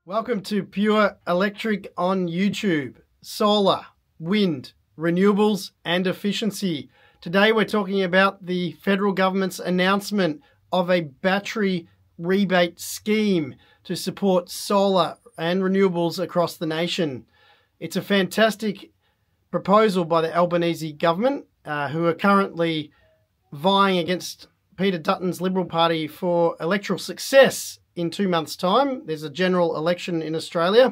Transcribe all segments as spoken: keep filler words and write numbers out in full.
Welcome to Pure Electric on YouTube. Solar, wind, renewables and efficiency. Today we're talking about the federal government's announcement of a battery rebate scheme to support solar and renewables across the nation. It's a fantastic proposal by the Albanese Government, uh, who are currently vying against Peter Dutton's Liberal Party for electoral success. In two months' time, there's a general election in Australia,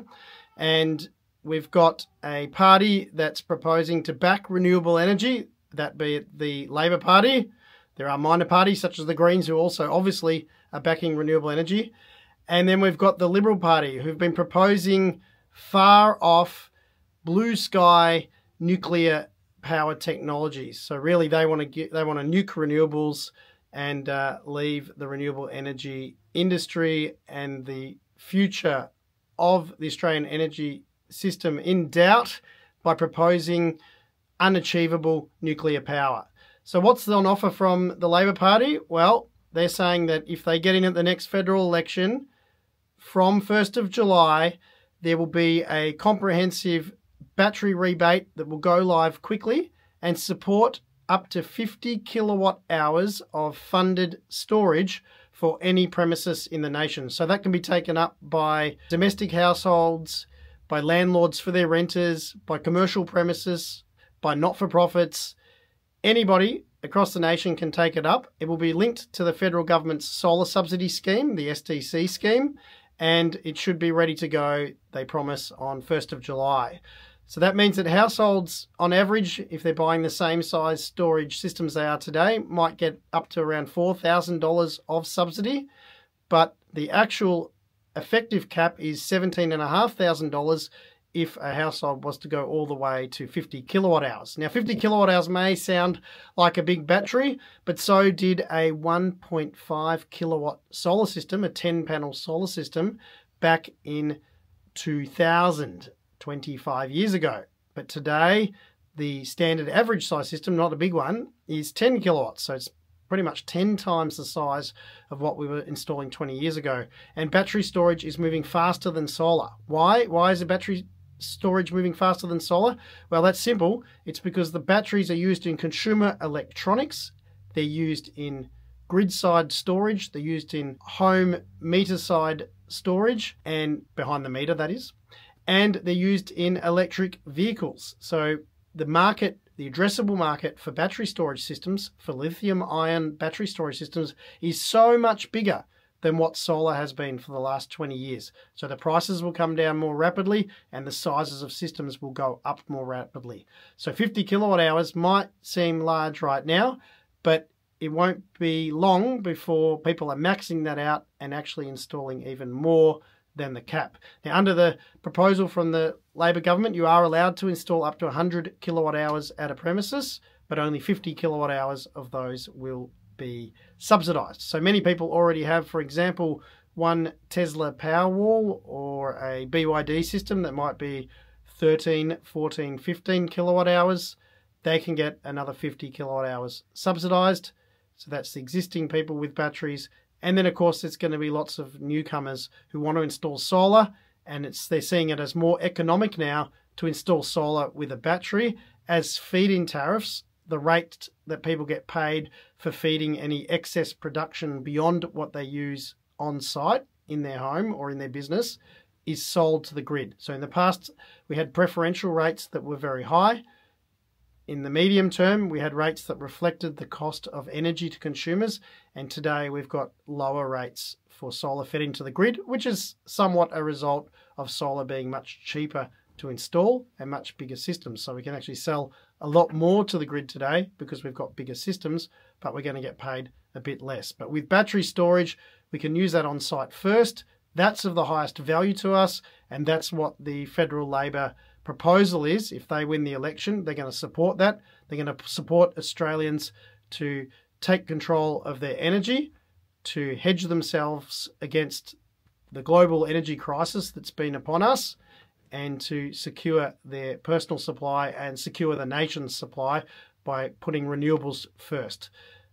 and we've got a party that's proposing to back renewable energy, that be it the Labor Party. There are minor parties such as the Greens who also obviously are backing renewable energy. And then we've got the Liberal Party who've been proposing far off blue sky nuclear power technologies. So really they want to get, they want to nuke renewables and uh, leave the renewable energy industry and the future of the Australian energy system in doubt by proposing unachievable nuclear power. So what's on offer from the Labor Party? Well, they're saying that if they get in at the next federal election, from first of July, there will be a comprehensive battery rebate that will go live quickly and support up to fifty kilowatt hours of funded storage for any premises in the nation. So that can be taken up by domestic households, by landlords for their renters, by commercial premises, by not-for-profits. Anybody across the nation can take it up. It will be linked to the federal government's solar subsidy scheme, the S T C scheme, and it should be ready to go, they promise, on first of July. So that means that households, on average, if they're buying the same size storage systems they are today, might get up to around four thousand dollars of subsidy. But the actual effective cap is seventeen thousand five hundred dollars if a household was to go all the way to fifty kilowatt hours. Now, fifty kilowatt hours may sound like a big battery, but so did a one point five kilowatt solar system, a ten panel solar system, back in two thousand. twenty-five years ago. But today, the standard average size system, not a big one, is ten kilowatts. So it's pretty much ten times the size of what we were installing twenty years ago. And battery storage is moving faster than solar. Why? Why is the battery storage moving faster than solar? Well, that's simple. It's because the batteries are used in consumer electronics. They're used in grid-side storage. They're used in home meter-side storage, and behind the meter, that is. And they're used in electric vehicles. So the market, the addressable market for battery storage systems, for lithium-ion battery storage systems, is so much bigger than what solar has been for the last twenty years. So the prices will come down more rapidly and the sizes of systems will go up more rapidly. So fifty kilowatt hours might seem large right now, but it won't be long before people are maxing that out and actually installing even more than the cap. Now, under the proposal from the Labor government, you are allowed to install up to one hundred kilowatt hours at a premises, but only fifty kilowatt hours of those will be subsidised. So many people already have, for example, one Tesla Powerwall or a B Y D system that might be thirteen, fourteen, fifteen kilowatt hours. They can get another fifty kilowatt hours subsidised. So that's the existing people with batteries. And then, of course, there's going to be lots of newcomers who want to install solar, and it's they're seeing it as more economic now to install solar with a battery, as feed-in tariffs, the rate that people get paid for feeding any excess production beyond what they use on site in their home or in their business, is sold to the grid. So in the past, we had preferential rates that were very high. In the medium term, we had rates that reflected the cost of energy to consumers, and today we've got lower rates for solar fed into the grid, which is somewhat a result of solar being much cheaper to install and much bigger systems. So we can actually sell a lot more to the grid today because we've got bigger systems, but we're going to get paid a bit less. But with battery storage, we can use that on site first. That's of the highest value to us, and that's what the federal Labor proposal is. If they win the election, they're going to support that. They're going to support Australians to take control of their energy, to hedge themselves against the global energy crisis that's been upon us, and to secure their personal supply and secure the nation's supply by putting renewables first.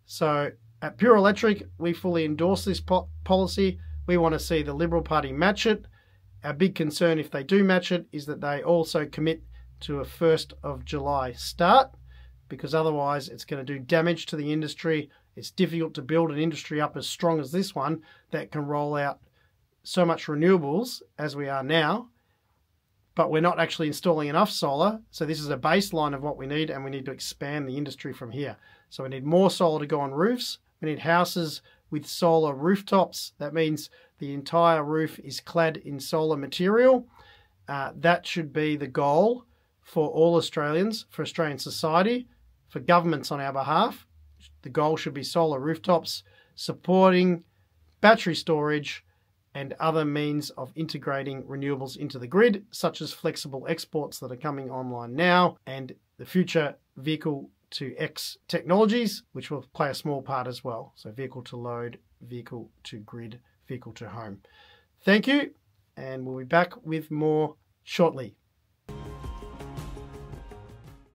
So at Pure Electric, we fully endorse this po policy. We want to see the Liberal Party match it, Our big concern, if they do match it, is that they also commit to a first of July start, because otherwise it's going to do damage to the industry. It's difficult to build an industry up as strong as this one that can roll out so much renewables as we are now, but we're not actually installing enough solar. So this is a baseline of what we need, and we need to expand the industry from here. So we need more solar to go on roofs. We need houses with solar rooftops. That means the entire roof is clad in solar material. Uh, that should be the goal for all Australians, for Australian society, for governments on our behalf. The goal should be solar rooftops, supporting battery storage and other means of integrating renewables into the grid, such as flexible exports that are coming online now, and the future vehicle to X technologies, which will play a small part as well. So vehicle to load, vehicle to grid, vehicle to home. Thank you, and we'll be back with more shortly.